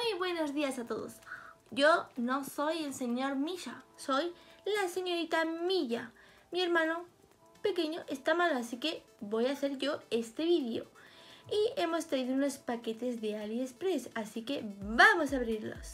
Muy buenos días a todos. Yo no soy el señor Misha, soy la señorita Milla. Mi hermano pequeño está mal, así que voy a hacer yo este vídeo. Y hemos traído unos paquetes de AliExpress, así que vamos a abrirlos.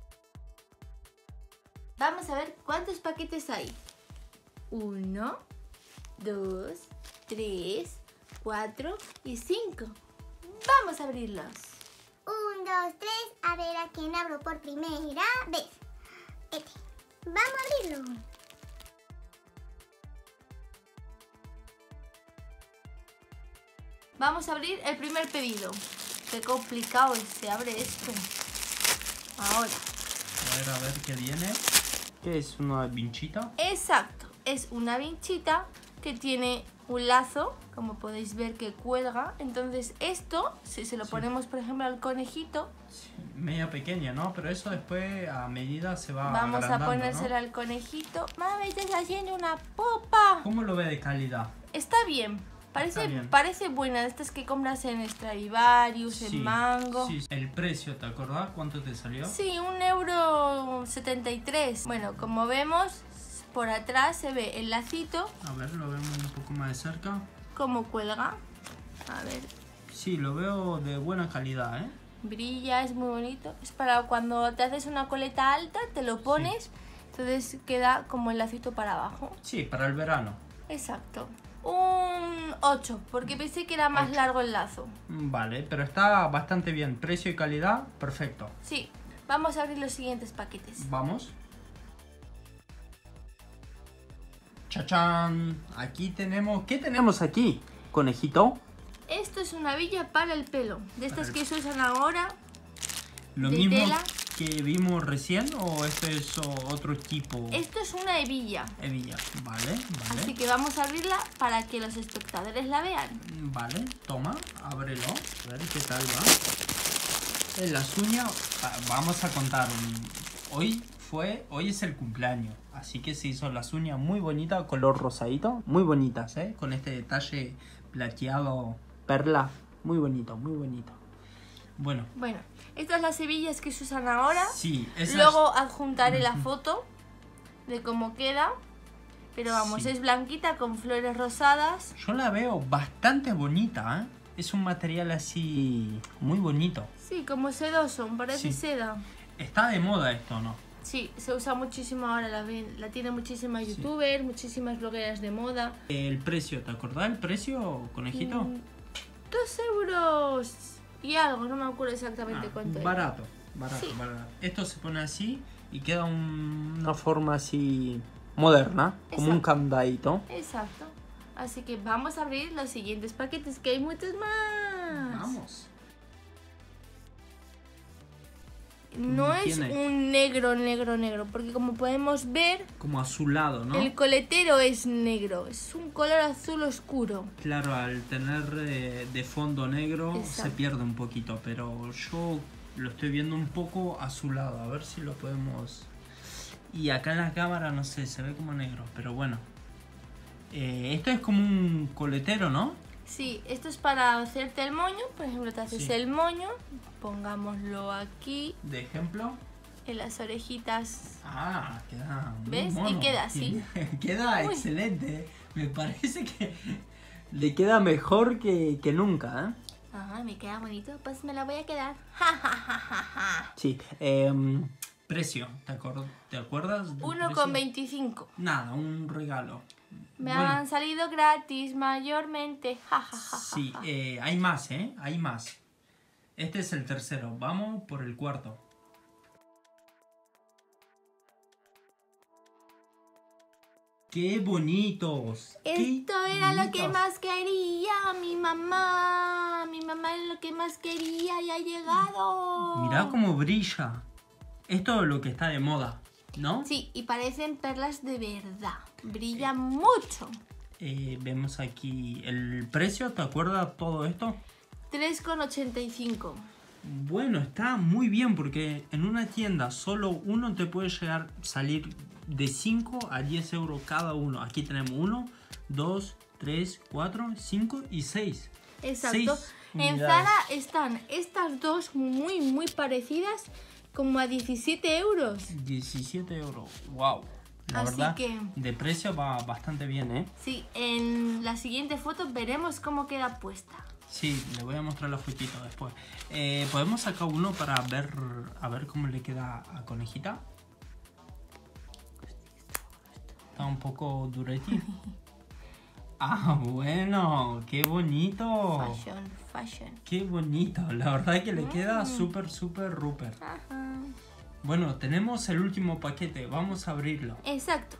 Vamos a ver cuántos paquetes hay. 1, 2, 3, 4 y 5. Vamos a abrirlos. 1, 2, 3, a ver a quién abro por primera vez. Vamos a abrirlo. Vamos a abrir el primer pedido. Qué complicado se abre esto. Ahora. A ver qué viene. ¿Qué es? ¿Una vinchita? Exacto, es una vinchita que tiene un lazo, como podéis ver, que cuelga. Entonces esto, si se lo ponemos por ejemplo al conejito, Sí, media pequeña, ¿no? Pero eso después a medida se va vamos agrandando, a ponérselo, ¿no? al conejito. Mami, estás haciendo una popa. ¿Cómo lo ve de calidad? Está bien, Está bien. parece buena, de estas que compras en Stradivarius, Sí, en Mango. sí. El precio, ¿te acordás cuánto te salió? Sí, 1,73 €. Bueno, como vemos, por atrás se ve el lacito, A ver, lo vemos un poco más de cerca. como cuelga. A ver, Sí, lo veo de buena calidad, ¿eh? brilla, es muy bonito. Es para cuando te haces una coleta alta, te lo pones, entonces queda como el lacito para abajo. Sí, para el verano. Exacto. Un 8, porque pensé que era más 8. largo el lazo. Vale, pero está bastante bien. Precio y calidad, perfecto. Sí, vamos a abrir los siguientes paquetes. Vamos. ¡Chachán! Aquí tenemos... ¿Qué tenemos aquí, conejito? Esto es una villa para el pelo, de estas Para que se usan ahora. ¿Lo ¿De mismo tela? que vimos recién o este es otro tipo? Esto es una hebilla. Hebilla. Vale, vale. Así que vamos a abrirla para que los espectadores la vean. Vale, toma, ábrelo. A ver qué tal va. En las uñas, vamos a contar. Hoy es el cumpleaños. Así que se hizo las uñas muy bonitas, color rosadito. Muy bonitas, ¿eh? Con este detalle plateado, perla. Muy bonito, muy bonito. Bueno. Bueno, estas son las hebillas que se usan ahora. Sí, esas... Luego adjuntaré la foto de cómo queda. Pero vamos, Sí. es blanquita con flores rosadas. Yo la veo bastante bonita, ¿eh? Es un material así muy bonito. Sí, como sedoso, parece Sí. seda. Está de moda esto, ¿no? Sí, se usa muchísimo ahora, la tienen muchísimas youtubers, muchísimas blogueras de moda. El precio, ¿te acordás el precio, conejito? 2 € y algo, no me acuerdo exactamente cuánto era. Barato, barato, Sí. barato. Esto se pone así y queda una forma así moderna, como un Exacto. candadito. Exacto. Así que vamos a abrir los siguientes paquetes, que hay muchos más. Vamos. No es Tiene un negro, porque como podemos ver, como azulado, ¿no? el coletero es negro, es un color azul oscuro. Claro, al tener de fondo negro se Exacto. pierde un poquito, pero yo lo estoy viendo un poco azulado. A ver si lo podemos... Y acá en la cámara, no sé, se ve como negro, pero bueno. Esto es como un coletero, ¿no? Sí, esto es para hacerte el moño, por ejemplo, te haces Sí. el moño, pongámoslo aquí, De ejemplo. en las orejitas. Ah, queda muy ¿Ves? Y mono. queda así. Queda Uy. excelente. Me parece que le queda mejor que nunca, ¿eh? Ajá, me queda bonito, pues me la voy a quedar. Ja, ja, ja, ja, ja. Sí. Precio, ¿te acuerdas? del precio? 1,25. Nada, un regalo. Me Bueno, han salido gratis mayormente. Ja, ja, ja, ja, sí, ja. hay más, ¿eh? Hay más. Este es el tercero. Vamos por el cuarto. ¡Qué bonitos! Esto ¡Qué era lo que bonitos! más quería mi mamá. Mi mamá era lo que más quería y ha llegado. Mirá cómo brilla. Esto es lo que está de moda, ¿no? Sí, y parecen perlas de verdad. Brillan mucho. Vemos aquí el precio, ¿te acuerdas todo esto? 3,85. Bueno, está muy bien porque en una tienda solo uno te puede salir de 5 a 10 € cada uno. Aquí tenemos 1, 2, 3, 4, 5 y 6. Exacto. En Mirad. Zara están estas dos muy parecidas, como a 17 euros. 17 euros. Wow. La Así verdad, que- de precio va bastante bien, ¿eh? Sí, en la siguiente foto veremos cómo queda puesta. Sí, le voy a mostrar la fotito después. ¿Podemos sacar uno para ver a ver cómo le queda a Conejita? Está un poco duretti. Ah, bueno, qué bonito. Fashion. Qué bonito. La verdad que le queda súper Rupert. Ajá. Bueno, tenemos el último paquete. Vamos a abrirlo. Exacto.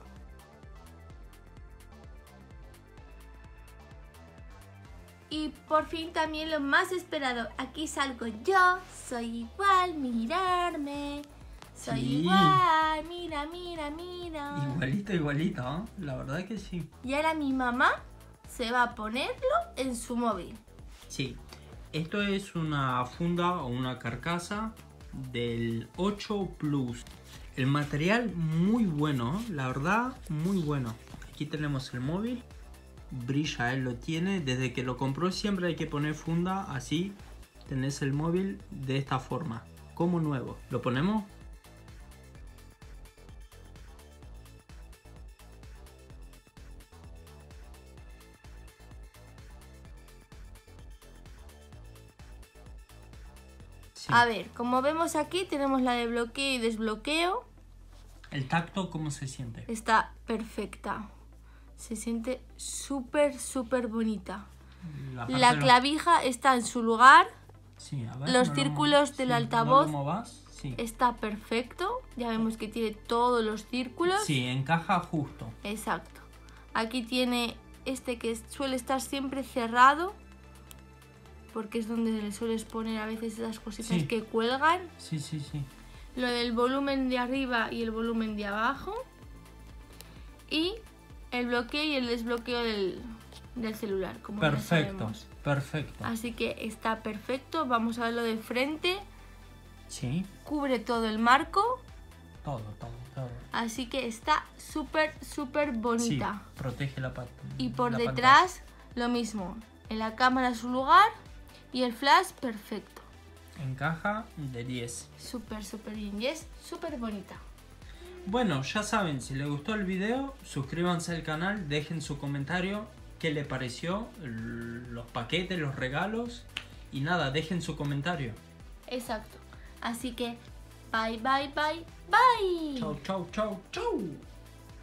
Y por fin también lo más esperado. Aquí salgo yo. Soy igual, mirarme. Soy Sí. igual, mira. Igualito, ¿eh? La verdad que sí. Y ahora mi mamá se va a ponerlo en su móvil. Sí. Esto es una funda o una carcasa del 8 Plus. El material muy bueno, la verdad, muy bueno. Aquí tenemos el móvil. Brilla, él lo tiene. Desde que lo compró siempre hay que poner funda. Así tenés el móvil de esta forma. Como nuevo. ¿Lo ponemos? Sí. A ver, como vemos aquí tenemos la de bloqueo y desbloqueo. ¿El tacto cómo se siente? Está perfecta. Se siente súper bonita. parte La de los- clavija está en su lugar. Sí, a ver, los ¿no círculos del sí, altavoz. ¿no lo movas? Sí. Está perfecto. Ya vemos que tiene todos los círculos. Sí, encaja justo. Exacto. Aquí tiene este que suele estar siempre cerrado. Porque es donde le sueles poner a veces esas cositas Sí. que cuelgan. Sí. Lo del volumen de arriba y el volumen de abajo. Y el bloqueo y el desbloqueo del celular. Como ya Perfecto, sabemos. perfecto. Así que está perfecto. Vamos a verlo de frente. Sí, Cubre todo el marco. todo. Así que está súper Sí, bonita. protege la pata. Y por detrás lo mismo. En la cámara su lugar. Y el flash perfecto. Encaja de 10. Súper bien. Y es súper bonita. Bueno, ya saben, si les gustó el video, suscríbanse al canal, dejen su comentario, qué les pareció, los paquetes, los regalos. Y nada, dejen su comentario. Exacto. Así que bye. Chau.